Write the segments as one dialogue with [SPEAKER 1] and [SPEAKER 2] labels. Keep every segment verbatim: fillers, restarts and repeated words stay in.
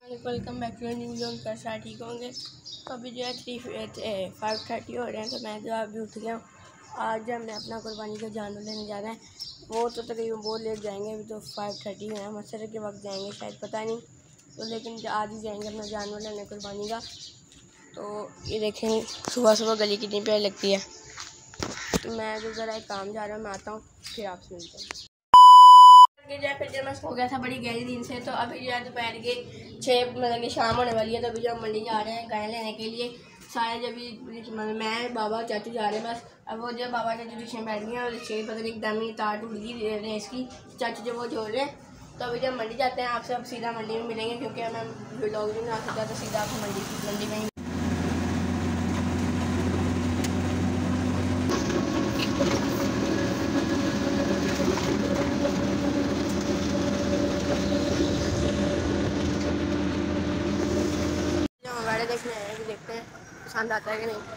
[SPEAKER 1] Welcome back to new video. कैसा ठीक होंगे। तो अभी जो है थ्री फाइव थर्टी हो रहे हैं, तो मैं जो अभी उठ गया हूँ। आज हमने अपना कुर्बानी का जानवर लेने जाना है। वो तो तकरीबन बहुत लेट जाएंगे, अभी तो फाइव थर्टी है, हम असर के वक्त जाएंगे शायद, पता नहीं। तो लेकिन आज ही जाएंगे अपना जानवर लेने कुर्बानी का। तो ये देखें सुबह सुबह गली कितनी प्यारी लगती है। तो मैं जो ज़रा एक काम जा रहा हूँ, मैं आता हूँ, फिर आपसे मिलते हैं। जो है फिर जब मैं सो गया था बड़ी गहरी दिन से, तो अभी जो है दोपहर के छः मतलब कि शाम होने वाली है। तो अभी जो हम मंडी जा रहे हैं गाय लेने के लिए, सारे जब भी मतलब मैं बाबा चाचू जा रहे हैं बस। अब वो जो बाबा चाचू रिक्शे में बैठ गए हैं और रिक्शे पता नहीं एकदम ही तार टूट गई रेस की, चाचू जो वो जोड़ रहे हैं। तो अभी जब मंडी जाते हैं आपसे अब सीधा मंडी में मिलेंगे, क्योंकि हमें व्लॉग नहीं बना सकता, तो सीधा आपको मंडी मंडी में ही देखने आए हैं कि देखते हैं पसंद आता है कि नहीं।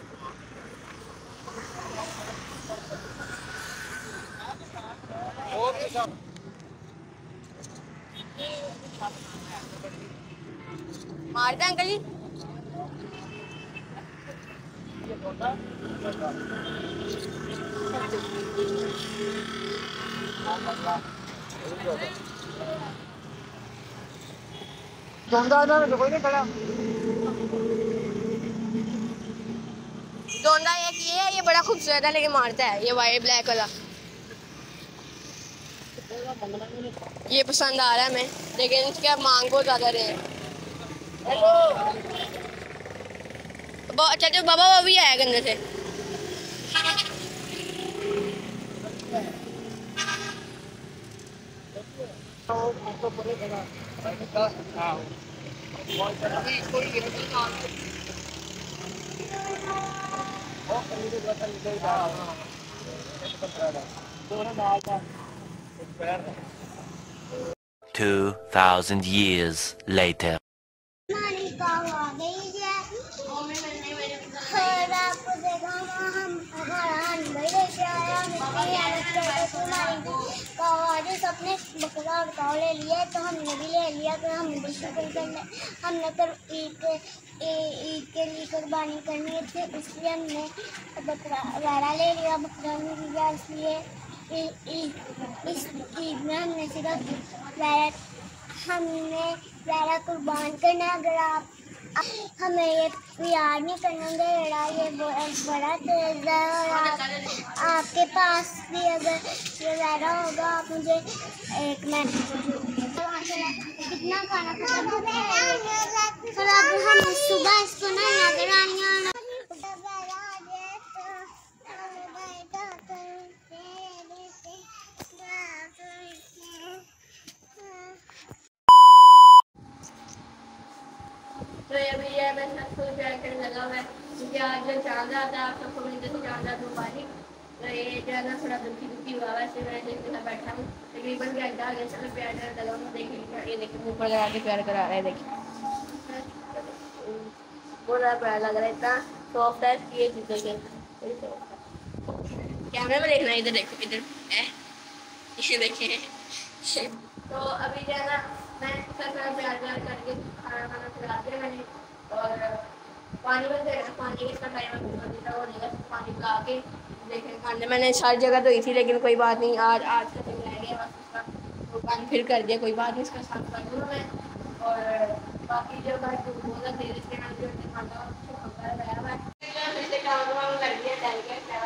[SPEAKER 1] मारते हैं अंकल जी। डोंडा एक ये है, ये बड़ा खूबसूरत है लेकिन मारता है, ये वाइट ब्लैक वाला। ये पसंद आ रहा है हमें, लेकिन इसका मांग बहुत ज़्यादा रहे हैं। अच्छा जो बाबा वो भी आया गंदे से।
[SPEAKER 2] Two thousand years later.
[SPEAKER 3] अपने बकरा और काव ले लिया, तो हमने भी ले लिया। तो हमने भी शुक्र करना, हमने तो ईद के ईद के लिए कुर्बानी करनी थी, इसलिए हमने बकरा वैरा ले लिया, बकरा नहीं लिया। इसलिए इस ईद में हमने सिर्फ वैरा हमने वैरा कुर्बान करना। अगर आप हमें ये प्यार नहीं करना लड़ा, ये बड़ा तेज है और आप, आपके पास भी अगर ये वैरा होगा, आप मुझे एक मिनट कितना खाना खत्म और अब हम सुबह इसको ना नजर आएंगे।
[SPEAKER 1] तो अभी ये मैं सबको प्यार करने लगा हुआ है, क्योंकि आज जो चांद आता है आप सबको मिलते थे चांद आता मुबारक। तो ये जो है ना थोड़ा दुखी दुखी हुआ है, इसलिए मैं देखने का बैठा हूँ। तकरीबन घंटा आगे चलो प्यार करने लगा हूँ। देखिए ये देखिए ऊपर लगा के प्यार करा रहा है, देखिए बहुत ज़्यादा प्यार लग रहा है, इतना सॉफ्ट है ये चीज़ें के। कैमरे में देखना, इधर देखो, इधर है इसे देखिए। तो अभी जो है ना मैं इसका थोड़ा प्यार प्यार करके खाना खाना खिला दिया मैंने, और पानी बन जाएगा, पानी के इसका टाइम हो जाएगा, पानी पिला के देखें खाने। मैंने सारी जगह धोई थी, लेकिन कोई बात नहीं, आज आज का दिन रह गया बस उसका, तो पानी फिर कर दिया, कोई बात नहीं, इसका साफ कर दूँगा मैं। और बाकी जो बात बोला दे देते हैं जो खाना गया मैं फिर से काम वाम कर दिया चल गया।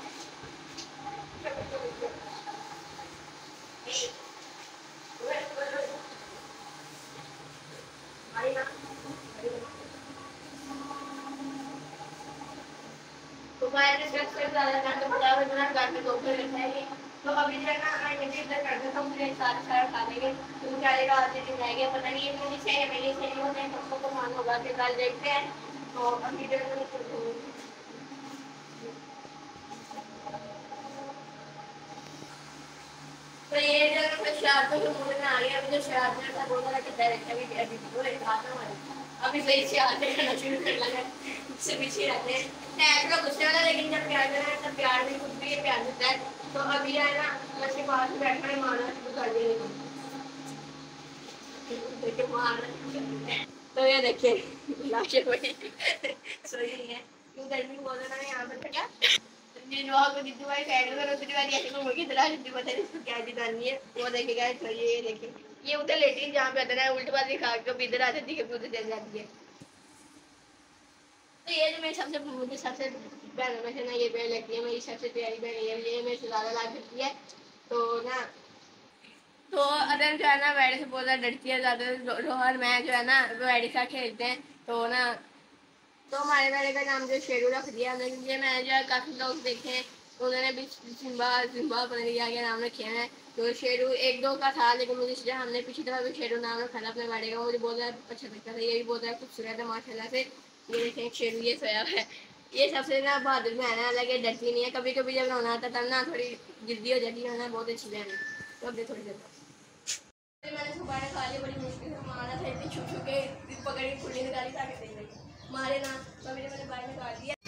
[SPEAKER 1] तो मैंने से ज़्यादा करके बता रहा हूँ घर में दो फिर रखेंगे। तो अभी जो है ना मैं ये इधर कर देता हूँ, फिर सारे सारे खा लेंगे। तो क्या रहेगा आज दिन रहेंगे, पता नहीं ये मेरी से मेरी से नहीं होते हैं, सबको तो मान होगा कि कल देखते हैं। तो अभी जो तो ये जो शराब तो मुँह में आ गया, अभी जो शराब में था बोल रहा कि डायरेक्ट अभी अभी वो एक खाता हमारे अभी सही से आते करना शुरू कर लगा, उससे पीछे रहते हैं। टैग तो गुस्से वाला, लेकिन जब प्यार करना है तब प्यार में कुछ भी ये प्यार देता है। तो अभी है ना बच्चे पास में बैठना है, मारना शुरू कर देंगे। देखिए मार तो ये देखिए लाशें पड़ी सो रही है क्यों गर्मी बहुत है ना यहाँ पर क्या ये जो को जितनी बारी साइड में उतनी बारी ऐसे को मुर्गी तरह जितनी पता नहीं इसको क्या दिखानी है वो देखेगा तो ये देखिए ये उधर लेटी जहाँ पे आता है उल्टी बात दिखा के इधर आ जाती है उधर चल जाती है। तो ये जो मेरी सबसे मुझे सबसे बहनों में से ना ये बहन लगती है मेरी सबसे प्यारी बहन ये ये मेरे से ज़्यादा लाभ करती है। तो ना तो अदर जो है ना वैडी से बहुत ज़्यादा डरती है ज़्यादा रोहर मैं जो है ना वैडी साथ खेलते हैं तो ना तो हमारे वैडी का नाम जो शेरू रख दिया हमने क्योंकि मैं जो है काफ़ी लोग देखे हैं उन्होंने भी सिम्बा सिम्बा पता नहीं क्या क्या नाम रखे हैं। तो शेरू एक दो का था लेकिन मुझे हमने पिछली दफ़ा भी शेरू नाम रखा था अपने वैडी का मुझे बहुत ज़्यादा अच्छा लगता था ये भी बहुत ज़्यादा खूबसूरत है माशाल्लाह से। ये देखें शेरू ये सोया हुआ है ये सबसे ना बहादुर में है ना लगे डरती नहीं है कभी कभी जब रोना आता तब ना थोड़ी जिद्दी हो जाती है ना बहुत अच्छी बहन है। तो अब थोड़ी देर मैंने सुबह ने खा लिया बड़ी मुश्किल से मारा था इतनी छुप छुप के पकड़ी खुली निकाली ताकि दे गई मारे ना कभी ने मैंने बाहर निकाल दिया।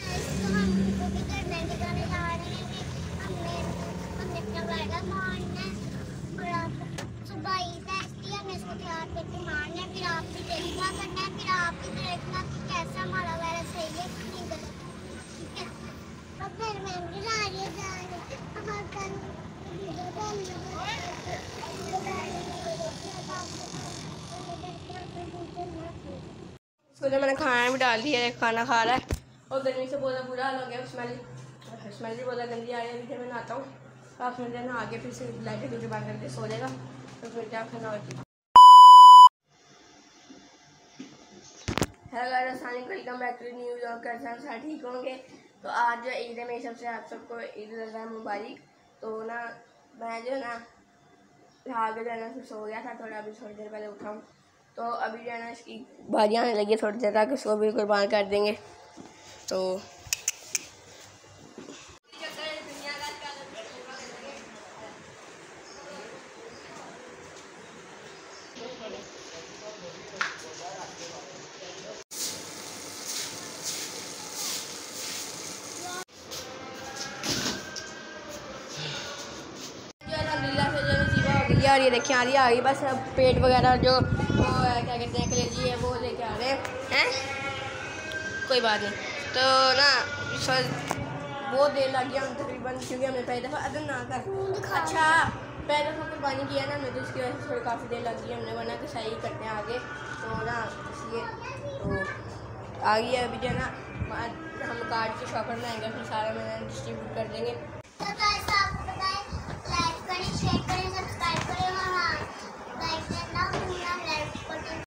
[SPEAKER 1] उसको मैंने खाना भी डाल दिया है खाना खा रहा है और गर्मी से बहुत बुरा हाल हो गया स्मेल स्मेल भी बहुत गंदी आ रही है। अभी जब मैं नहाता हूँ तो आप मुझे ना आगे फिर से लाइटें दूसरी बात करके सो जाएगा तो फिर क्या खाना होती है। Hello guys welcome back to news और कैसे हैं सारे ठीक होंगे। तो आज जो ईद है मेरी सबसे आप सबको ईद उल अज़हा मुबारक। तो ना मैं जो है ना आगे जो है ना फिर सो गया था थोड़ा अभी थोड़ी देर पहले उठा हूँ तो अभी जो है ना इसकी बारियाँ आने लगी थोड़ी देर तक उसको भी कुर्बान कर देंगे। तो और ये देखिए आ रही आ गई बस अब पेट वगैरह जो वो क्या कहते हैं कलेजी है वो लेके आ रहे हैं कोई बात नहीं। तो ना बहुत देर लग गया हम तकरीबन क्योंकि हमने पहली दफ़ा अदन ना कर अच्छा पहले दफ़ा कुर्बानी किया ना हमें तो इसकी वजह से थोड़ी काफ़ी देर लग गई हमने वरना तो सही करते हैं आगे तो ना इसलिए तो आ गई है अभी जो है ना हम कार्ड के शॉपर में आएंगे फिर सारा मैंने डिस्ट्रीब्यूट कर देंगे।